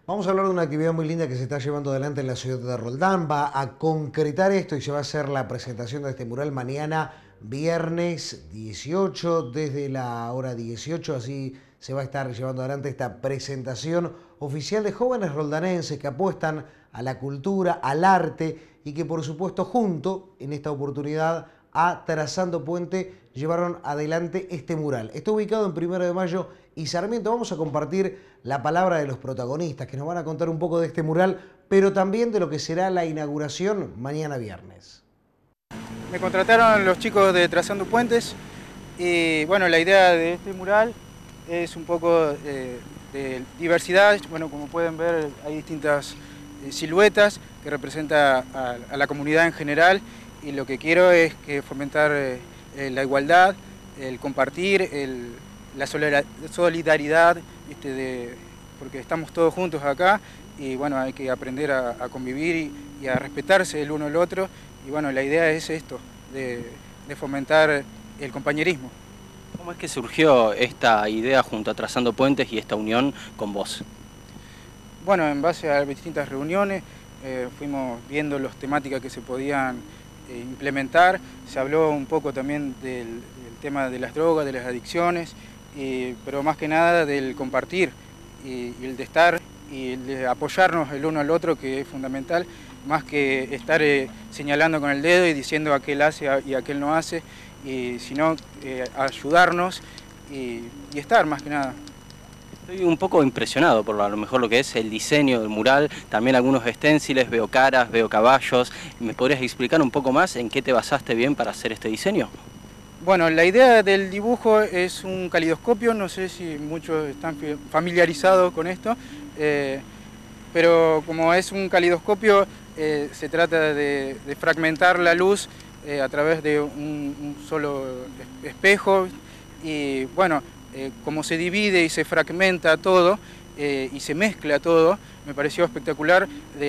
Vamos a hablar de una actividad muy linda que se está llevando adelante en la ciudad de Roldán. Va a concretar esto y se va a hacer la presentación de este mural mañana, viernes 18, desde la hora 18. Así se va a estar llevando adelante esta presentación oficial de jóvenes roldanenses que apuestan a la cultura, al arte y que por supuesto junto en esta oportunidad a Trazando Puente llevaron adelante este mural. Está ubicado en 1 de Mayo y Sarmiento. Vamos a compartir la palabra de los protagonistas que nos van a contar un poco de este mural, pero también de lo que será la inauguración mañana viernes. Me contrataron los chicos de Trazando Puentes y bueno, la idea de este mural es un poco de diversidad. Bueno, como pueden ver hay distintas siluetas que representan a la comunidad en general, y lo que quiero es que fomentar la igualdad, el compartir, la solidaridad, porque estamos todos juntos acá y bueno, hay que aprender a convivir y a respetarse el uno al otro. Y bueno, la idea es esto, de fomentar el compañerismo. ¿Cómo es que surgió esta idea junto a Trazando Puentes y esta unión con vos? Bueno, en base a distintas reuniones fuimos viendo las temáticas que se podían implementar. Se habló un poco también del tema de las drogas, de las adicciones, pero más que nada del compartir y el de estar y el de apoyarnos el uno al otro, que es fundamental, más que estar señalando con el dedo y diciendo aquel hace y aquel no hace, sino ayudarnos y estar más que nada. Estoy un poco impresionado por a lo mejor lo que es el diseño del mural, también algunos esténciles, veo caras, veo caballos. ¿Me podrías explicar un poco más en qué te basaste bien para hacer este diseño? Bueno, la idea del dibujo es un calidoscopio, no sé si muchos están familiarizados con esto, pero como es un calidoscopio, se trata de fragmentar la luz a través de un solo espejo, y bueno, como se divide y se fragmenta todo y se mezcla todo, me pareció espectacular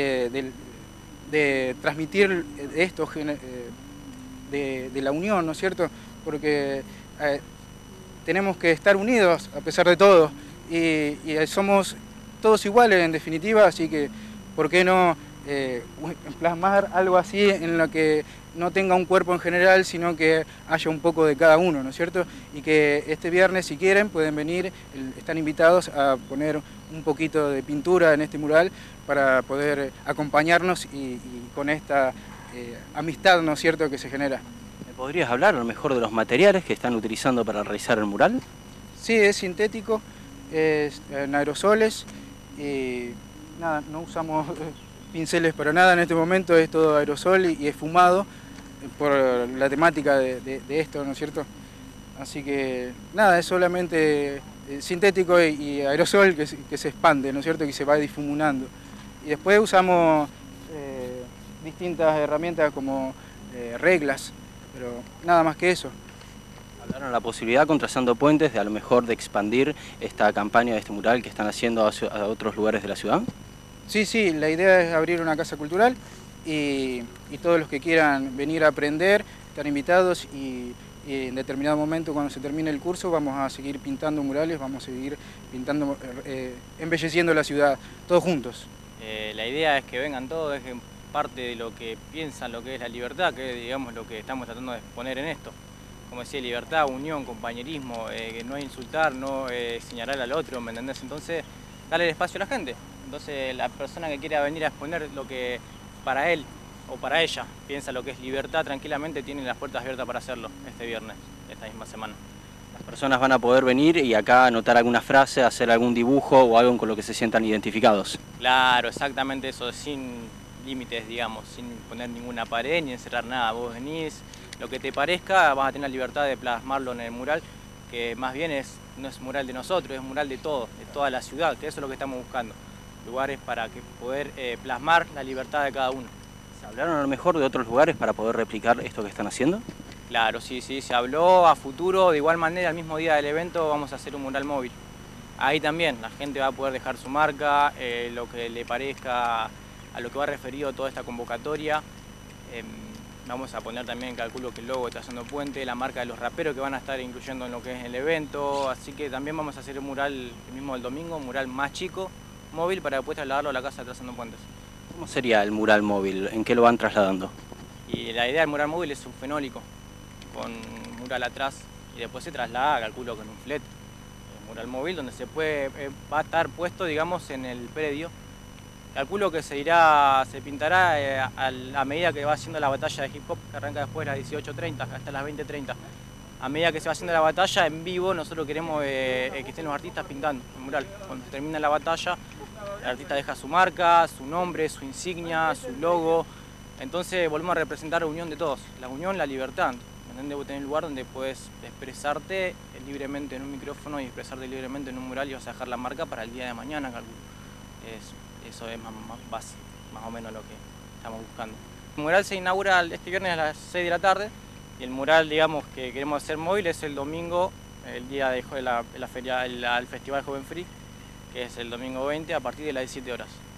de transmitir esto de la unión, ¿no es cierto? Porque tenemos que estar unidos a pesar de todo y somos todos iguales en definitiva, así que ¿por qué no plasmar algo así en lo que no tenga un cuerpo en general, sino que haya un poco de cada uno, ¿no es cierto? Y que este viernes, si quieren, pueden venir, están invitados a poner un poquito de pintura en este mural para poder acompañarnos y con esta amistad, ¿no es cierto?, que se genera. ¿Me podrías hablar a lo mejor de los materiales que están utilizando para realizar el mural? Sí, es sintético, es en aerosoles y nada, no usamos pinceles para nada en este momento, es todo aerosol y esfumado por la temática de esto, ¿no es cierto? Así que nada, es solamente sintético y aerosol que se expande, ¿no es cierto?, que se va difuminando. Y después usamos distintas herramientas como reglas, pero nada más que eso. ¿Hablaron la posibilidad con Trazando Puentes de a lo mejor de expandir esta campaña de este mural que están haciendo a otros lugares de la ciudad? Sí, la idea es abrir una casa cultural y todos los que quieran venir a aprender están invitados, y en determinado momento, cuando se termine el curso, vamos a seguir pintando murales, vamos a seguir pintando, embelleciendo la ciudad, todos juntos. La idea es que vengan todos, dejen parte de lo que piensan, lo que es la libertad, que es, digamos, lo que estamos tratando de exponer en esto. Como decía, libertad, unión, compañerismo, que no insultar, no señalar al otro, ¿me entendés? Entonces, darle el espacio a la gente. Entonces, la persona que quiera venir a exponer lo que para él o para ella piensa lo que es libertad, tranquilamente tiene las puertas abiertas para hacerlo este viernes, esta misma semana. Las personas van a poder venir y acá anotar alguna frase, hacer algún dibujo o algo con lo que se sientan identificados. Claro, exactamente eso, sin límites, digamos, sin poner ninguna pared ni encerrar nada. Vos venís, lo que te parezca, vas a tener la libertad de plasmarlo en el mural, que más bien no es mural de nosotros, es mural de todos, de toda la ciudad, que eso es lo que estamos buscando. Lugares para poder plasmar la libertad de cada uno. ¿Se hablaron a lo mejor de otros lugares para poder replicar esto que están haciendo? Claro, sí, se habló a futuro. De igual manera, el mismo día del evento vamos a hacer un mural móvil. Ahí también la gente va a poder dejar su marca, lo que le parezca a lo que va referido toda esta convocatoria. Vamos a poner también, calculo que el logo de Trazando Puente, la marca de los raperos que van a estar incluyendo en lo que es el evento. Así que también vamos a hacer un mural el mismo del domingo, un mural más chico, móvil para después trasladarlo a la casa de Trazando Puentes. ¿Cómo sería el mural móvil? ¿En qué lo van trasladando? Y la idea del mural móvil es un fenólico, con un mural atrás, y después se traslada, calculo, con un flete. El mural móvil donde se puede, va a estar puesto, digamos, en el predio. Calculo que se pintará a medida que va haciendo la batalla de hip hop, que arranca después a las 18:30 hasta las 20:30. A medida que se va haciendo la batalla en vivo, nosotros queremos que estén los artistas pintando el mural. Cuando se termina la batalla, el artista deja su marca, su nombre, su insignia, su logo. Entonces volvemos a representar la unión de todos, la unión, la libertad. Debo tener un lugar donde puedes expresarte libremente en un micrófono y expresarte libremente en un mural y vas a dejar la marca para el día de mañana, calculo. Eso es más básico, más o menos lo que estamos buscando. El mural se inaugura este viernes a las 6 de la tarde y el mural, digamos, que queremos hacer móvil es el domingo, el día de la feria, el Festival Joven Free, que es el domingo 20 a partir de las 17 horas.